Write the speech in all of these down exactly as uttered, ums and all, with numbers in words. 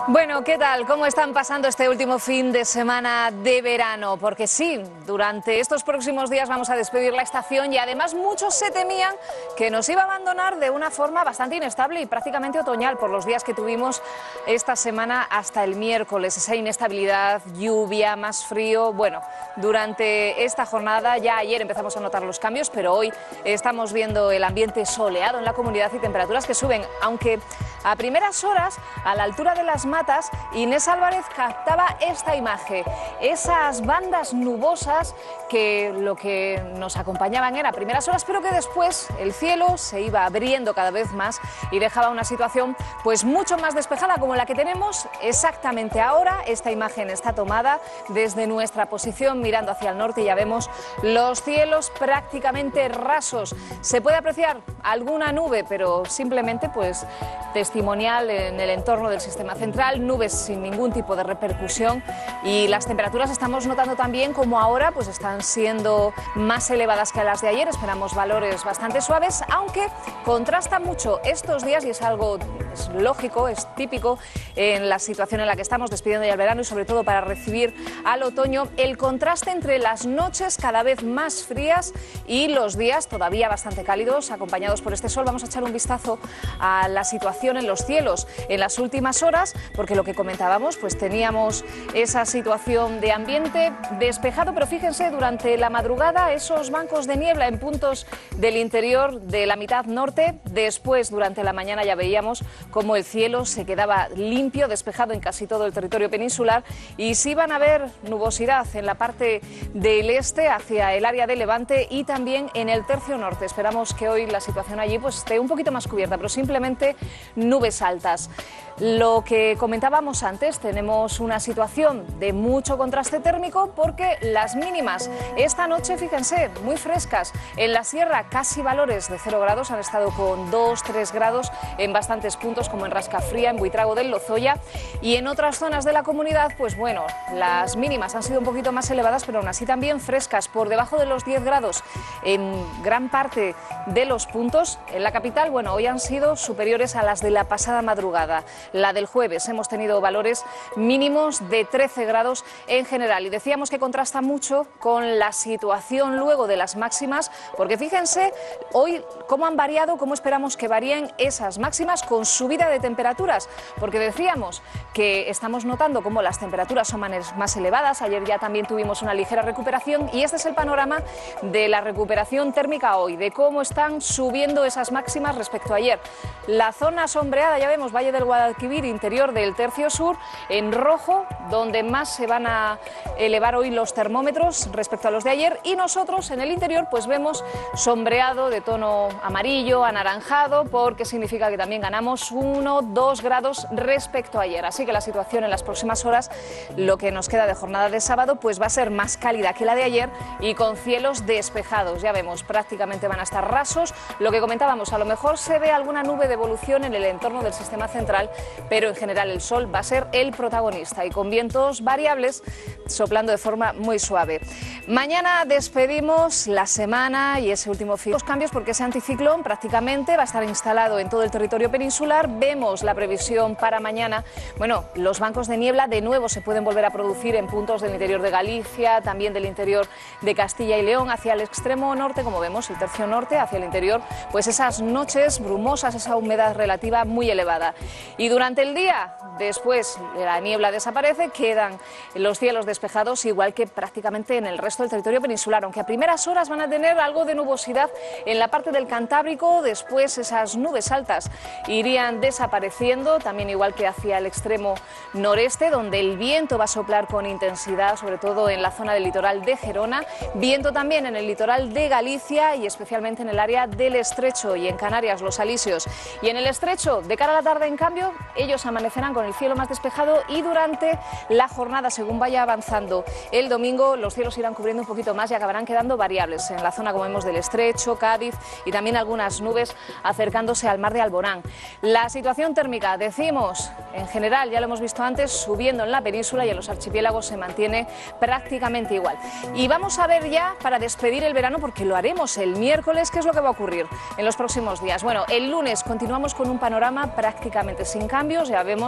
Bueno, ¿qué tal? ¿Cómo están pasando este último fin de semana de verano? Porque sí, durante estos próximos días vamos a despedir la estación y además muchos se temían que nos iba a abandonar de una forma bastante inestable y prácticamente otoñal por los días que tuvimos esta semana hasta el miércoles. Esa inestabilidad, lluvia, más frío. Bueno, durante esta jornada, ya ayer empezamos a notar los cambios, pero hoy estamos viendo el ambiente soleado en la comunidad y temperaturas que suben, aunque a primeras horas, a la altura de las matas, Inés Álvarez captaba esta imagen, esas bandas nubosas que lo que nos acompañaban era a primeras horas, pero que después el cielo se iba abriendo cada vez más y dejaba una situación pues mucho más despejada como la que tenemos exactamente ahora. Esta imagen está tomada desde nuestra posición mirando hacia el norte y ya vemos los cielos prácticamente rasos. Se puede apreciar alguna nube, pero simplemente pues testimonial en el entorno del sistema central, nubes sin ningún tipo de repercusión, y las temperaturas estamos notando también como ahora pues están siendo más elevadas que las de ayer. Esperamos valores bastante suaves, aunque contrasta mucho estos días y es algo es lógico, es típico en la situación en la que estamos despidiendo ya el verano y sobre todo para recibir al otoño, el contraste entre las noches cada vez más frías y los días todavía bastante cálidos acompañados por este sol. Vamos a echar un vistazo a la situación en los cielos en las últimas horas, porque lo que comentábamos, pues teníamos esa situación de ambiente despejado, pero fíjense, durante la madrugada esos bancos de niebla en puntos del interior de la mitad norte. Después, durante la mañana, ya veíamos cómo el cielo se quedaba limpio, despejado en casi todo el territorio peninsular, y sí van a ver nubosidad en la parte del este hacia el área de Levante y también en el tercio norte. Esperamos que hoy la situación allí pues esté un poquito más cubierta, pero simplemente nubes altas. Lo que comentábamos antes, tenemos una situación de mucho contraste térmico porque las mínimas esta noche, fíjense, muy frescas. En la sierra casi valores de cero grados, han estado con dos, tres grados en bastantes puntos como en Rascafría, en Buitrago del Lozoya, y en otras zonas de la comunidad, pues bueno, las mínimas han sido un poquito más elevadas, pero aún así también frescas, por debajo de los diez grados en gran parte de los puntos. En la capital, bueno, hoy han sido superiores a las de la pasada madrugada. La del jueves hemos tenido valores mínimos de trece grados en general y decíamos que contrasta mucho con la situación luego de las máximas, porque fíjense hoy cómo han variado, cómo esperamos que varíen esas máximas con subida de temperaturas, porque decíamos que estamos notando cómo las temperaturas son más elevadas. Ayer ya también tuvimos una ligera recuperación y este es el panorama de la recuperación térmica hoy, de cómo están subiendo esas máximas respecto a ayer. La zona sombreada, ya vemos, Valle del Guadalquivir, interior del tercio sur, en rojo, donde más se van a elevar hoy los termómetros respecto a los de ayer, y nosotros en el interior pues vemos sombreado de tono amarillo, anaranjado, porque significa que también ganamos uno, dos grados respecto a ayer. Así que la situación en las próximas horas, lo que nos queda de jornada de sábado, pues va a ser más cálida que la de ayer y con cielos despejados. Ya vemos, prácticamente van a estar rasos. Lo que comentábamos, a lo mejor se ve alguna nube de evolución en el entorno del sistema central, pero en general el sol va a ser el protagonista y con vientos variables soplando de forma muy suave. Mañana despedimos la semana y ese último fin. Los cambios porque ese anticiclón prácticamente va a estar instalado en todo el territorio peninsular. Vemos la previsión para mañana. Bueno, los bancos de niebla de nuevo se pueden volver a producir en puntos del interior de Galicia, también del interior de Castilla y León, hacia el extremo norte, como vemos, el tercio norte, hacia el interior, pues esas noches brumosas, esa humedad relativa muy elevada. Y durante el día, después la niebla desaparece, quedan los cielos despejados, igual que prácticamente en el resto del territorio peninsular, aunque a primeras horas van a tener algo de nubosidad en la parte del Cantábrico. Después esas nubes altas irían desapareciendo, también igual que hacia el extremo noreste, donde el viento va a soplar con intensidad, sobre todo en la zona del litoral de Gerona, viento también en el litoral de Galicia y especialmente en el área del Estrecho y en Canarias, los Alisios. Y en el Estrecho, de cara a la tarde, en cambio, ellos amanecerán con el cielo más despejado y durante la jornada, según vaya avanzando el domingo, los cielos irán cubriendo un poquito más y acabarán quedando variables en la zona, como vemos, del Estrecho, Cádiz y también algunas nubes acercándose al mar de Alborán. La situación térmica, decimos, en general, ya lo hemos visto antes, subiendo en la península y en los archipiélagos se mantiene prácticamente igual. Y vamos a ver ya, para despedir el verano, porque lo haremos el miércoles, qué es lo que va a ocurrir en los próximos días. Bueno, el lunes continuamos con un panorama prácticamente sin cambios, ya vemos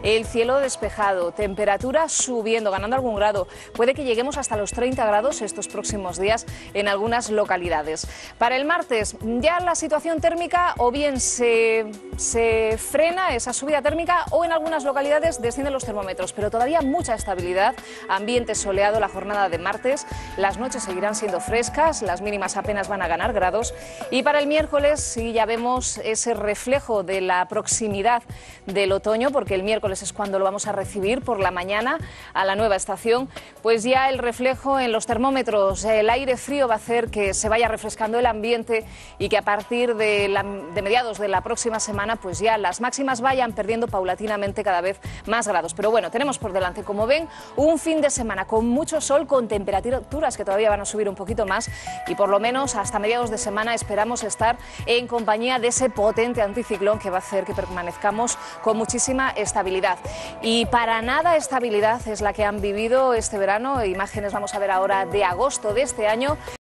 el cielo despejado, temperatura subiendo, ganando algún grado. Puede que lleguemos hasta los treinta grados estos próximos días en algunas localidades. Para el martes ya la situación térmica o bien se, se frena esa subida térmica o en algunas localidades descienden los termómetros, pero todavía mucha estabilidad, ambiente soleado la jornada de martes, las noches seguirán siendo frescas, las mínimas apenas van a ganar grados y para el miércoles sí ya vemos ese reflejo de la proximidad del otoño, porque el miércoles es cuando lo vamos a recibir por la mañana a la nueva estación, pues ya el reflejo en los termómetros, el aire frío va a hacer que se vaya refrescando el ambiente y que a partir de, la, de mediados de la próxima semana pues ya las máximas vayan perdiendo paulatinamente cada vez más grados. Pero bueno, tenemos por delante, como ven, un fin de semana con mucho sol, con temperaturas que todavía van a subir un poquito más y por lo menos hasta mediados de semana esperamos estar en compañía de ese potente anticiclón que va a hacer que permanezcamos con muchísima estabilidad. Y para nada estabilidad es la que han vivido este verano. Imágenes vamos a ver ahora de agosto de este año.